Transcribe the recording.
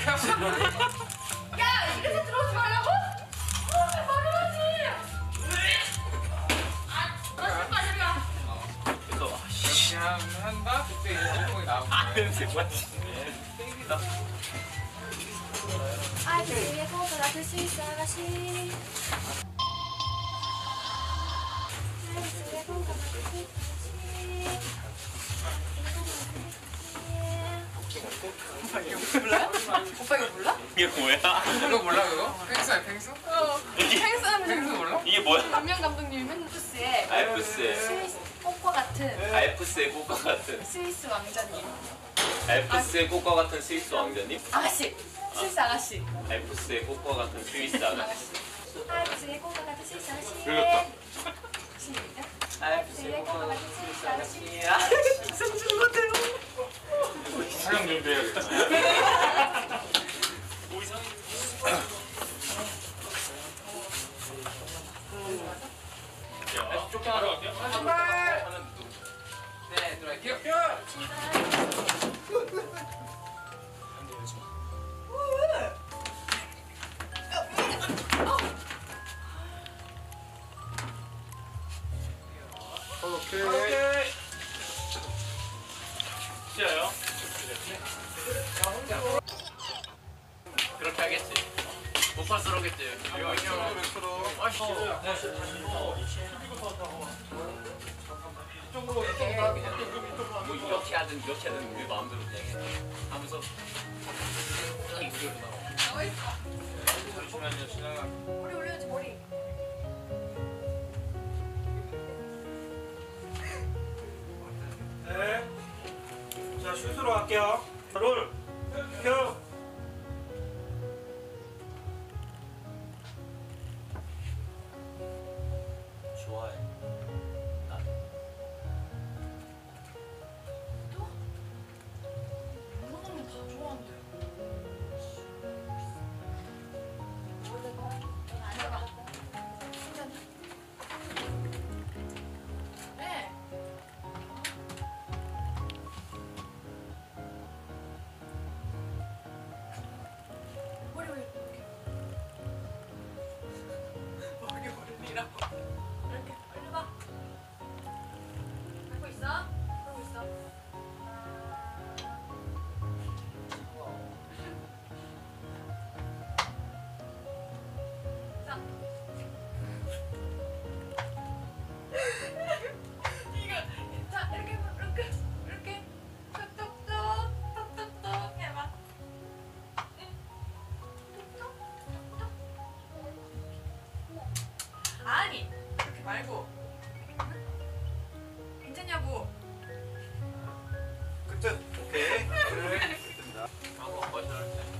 야, 이래서 들어오지 말라고? 왜 말을 하지? 나 빨리야. 그냥 한다? 그때 이제 나오는 거야. 냄새 맞지? 땡기다. 아주 예뻐서 나들 수 있어, 아가씨. 아주 예뻐서 나들 수 있어, 오빠 이거 몰라요? 오빠 이거 몰라? 이게 뭐야? 그거 몰라 그거? 펭수야 펭수? 펭수하는 펭수 몰라? 이게 뭐야? 감명 감독님이 맨날 스위스의 알프스의 스위스 꽃과 같은 알프스의 꽃과 같은 스위스 왕자님. 알프스의 꽃과 같은 스위스 왕자님? 아가씨. 스위스 아가씨. 알프스의 꽃과 같은 스위스 아가씨. 아가씨의 꽃과 같은 스위스 아가씨. 들렸다. 시작. 알프스의 꽃과 같은 스위스 아가씨. 기선 주는 것 같아요. 촬영 준비해야겠다. 뭐 이상해? 야, 쫓겨나갈게요. 출발! 네, 들어갈게요. 오케이. 시야요? 그렇게 하겠지. 못파스러겠지. 아이씨. 뭐 이렇게 하든 이렇게 하든 우리 마음대로 그냥 해. 하면서 잠시만요, 지나가. 머리 올려야지, 머리. 네. 자, 슛으로 갈게요. 롤. 켜. 좋아해. 나. 이거는 다 좋아한대요. 네. 머리 올려. 머리 올리라고. 이렇게 올려봐. 하고 있어? 그러고 있어. 자. 이거 자 이렇게 톡톡톡 톡톡톡 해봐. 아니 그렇게 말고 괜찮냐고. 끝. 오케이. 그래. 하고 거절할 때.